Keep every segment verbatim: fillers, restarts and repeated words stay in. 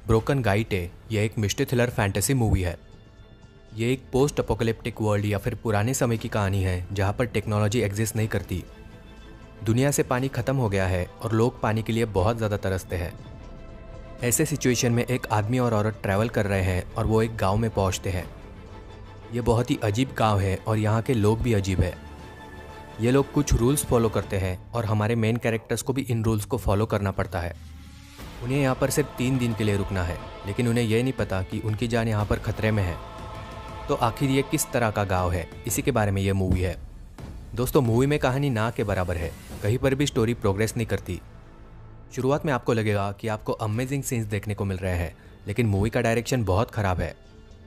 Broken gait है, यह एक मिस्ट्री थ्रिलर फैंटेसी मूवी है। ये एक पोस्ट अपोकलिप्टिक वर्ल्ड या फिर पुराने समय की कहानी है जहाँ पर टेक्नोलॉजी एग्जिस्ट नहीं करती। दुनिया से पानी खत्म हो गया है और लोग पानी के लिए बहुत ज़्यादा तरसते हैं। ऐसे सिचुएशन में एक आदमी और औरत ट्रैवल कर रहे हैं और वो एक गांव में पहुंचते हैं। ये बहुत ही अजीब गांव है और यहाँ के लोग भी अजीब है। ये लोग कुछ रूल्स फॉलो करते हैं और हमारे मेन कैरेक्टर्स को भी इन रूल्स को फॉलो करना पड़ता है। उन्हें यहाँ पर सिर्फ तीन दिन के लिए रुकना है, लेकिन उन्हें यह नहीं पता कि उनकी जान यहाँ पर खतरे में है। तो आखिर ये किस तरह का गांव है, इसी के बारे में ये मूवी है। दोस्तों, मूवी में कहानी ना के बराबर है, कहीं पर भी स्टोरी प्रोग्रेस नहीं करती। शुरुआत में आपको लगेगा कि आपको अमेजिंग सीन्स देखने को मिल रहे हैं, लेकिन मूवी का डायरेक्शन बहुत ख़राब है।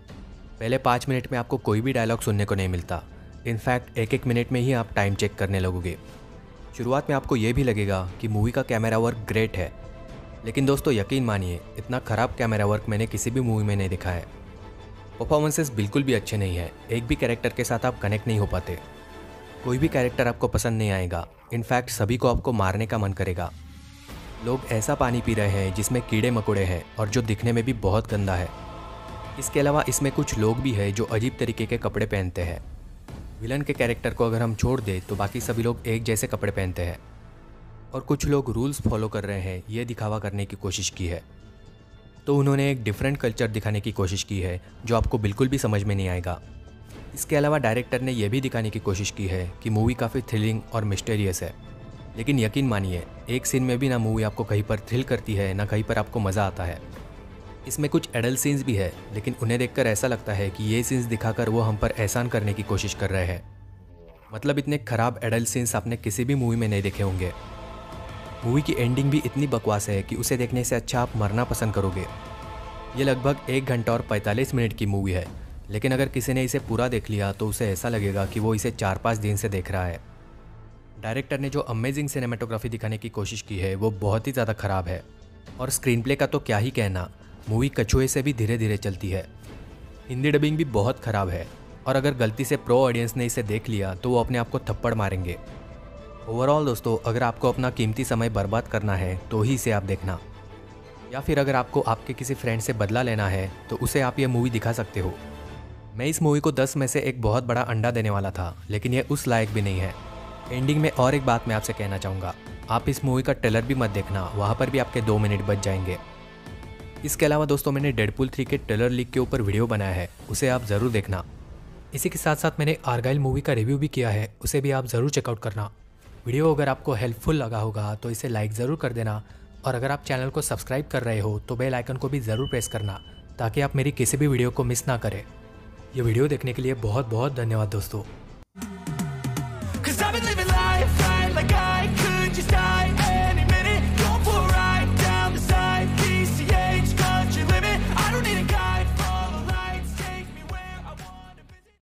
पहले पाँच मिनट में आपको कोई भी डायलॉग सुनने को नहीं मिलता। इनफैक्ट एक एक मिनट में ही आप टाइम चेक करने लगोगे। शुरुआत में आपको ये भी लगेगा कि मूवी का कैमरा वर्क ग्रेट है, लेकिन दोस्तों यकीन मानिए, इतना ख़राब कैमरा वर्क मैंने किसी भी मूवी में नहीं देखा है। परफॉर्मेंसेस बिल्कुल भी अच्छे नहीं है, एक भी कैरेक्टर के साथ आप कनेक्ट नहीं हो पाते। कोई भी कैरेक्टर आपको पसंद नहीं आएगा। इनफैक्ट सभी को आपको मारने का मन करेगा। लोग ऐसा पानी पी रहे हैं जिसमें कीड़े मकोड़े हैं और जो दिखने में भी बहुत गंदा है। इसके अलावा इसमें कुछ लोग भी हैं जो अजीब तरीके के कपड़े पहनते हैं। विलन के कैरेक्टर को अगर हम छोड़ दें तो बाकी सभी लोग एक जैसे कपड़े पहनते हैं और कुछ लोग रूल्स फॉलो कर रहे हैं, ये दिखावा करने की कोशिश की है। तो उन्होंने एक डिफरेंट कल्चर दिखाने की कोशिश की है जो आपको बिल्कुल भी समझ में नहीं आएगा। इसके अलावा डायरेक्टर ने यह भी दिखाने की कोशिश की है कि मूवी काफ़ी थ्रिलिंग और मिस्टीरियस है, लेकिन यकीन मानिए, एक सीन में भी ना मूवी आपको कहीं पर थ्रिल करती है ना कहीं पर आपको मज़ा आता है। इसमें कुछ एडल्ट सीन्स भी है, लेकिन उन्हें देखकर ऐसा लगता है कि ये सीन्स दिखाकर वो हम पर एहसान करने की कोशिश कर रहे हैं। मतलब इतने ख़राब एडल्ट सीन्स आपने किसी भी मूवी में नहीं देखे होंगे। मूवी की एंडिंग भी इतनी बकवास है कि उसे देखने से अच्छा आप मरना पसंद करोगे। ये लगभग एक घंटा और पैंतालीस मिनट की मूवी है, लेकिन अगर किसी ने इसे पूरा देख लिया तो उसे ऐसा लगेगा कि वो इसे चार पाँच दिन से देख रहा है। डायरेक्टर ने जो अमेजिंग सिनेमेटोग्राफी दिखाने की कोशिश की है वो बहुत ही ज़्यादा ख़राब है। और स्क्रीन प्ले का तो क्या ही कहना, मूवी कछुए से भी धीरे धीरे चलती है। हिंदी डबिंग भी बहुत ख़राब है और अगर गलती से प्रो ऑडियंस ने इसे देख लिया तो वो अपने आप को थप्पड़ मारेंगे। ओवरऑल दोस्तों, अगर आपको अपना कीमती समय बर्बाद करना है तो ही इसे आप देखना, या फिर अगर आपको आपके किसी फ्रेंड से बदला लेना है तो उसे आप ये मूवी दिखा सकते हो। मैं इस मूवी को दस में से एक बहुत बड़ा अंडा देने वाला था, लेकिन ये उस लायक भी नहीं है। एंडिंग में और एक बात मैं आपसे कहना चाहूँगा, आप इस मूवी का ट्रेलर भी मत देखना, वहाँ पर भी आपके दो मिनट बच जाएंगे। इसके अलावा दोस्तों, मैंने डेडपूल थ्री के ट्रेलर लीक के ऊपर वीडियो बनाया है, उसे आप ज़रूर देखना। इसी के साथ साथ मैंने आर्गाइल मूवी का रिव्यू भी किया है, उसे भी आप ज़रूर चेकआउट करना। वीडियो अगर आपको हेल्पफुल लगा होगा तो इसे लाइक ज़रूर कर देना, और अगर आप चैनल को सब्सक्राइब कर रहे हो तो बेल आइकन को भी ज़रूर प्रेस करना, ताकि आप मेरी किसी भी वीडियो को मिस ना करें। ये वीडियो देखने के लिए बहुत बहुत धन्यवाद दोस्तों।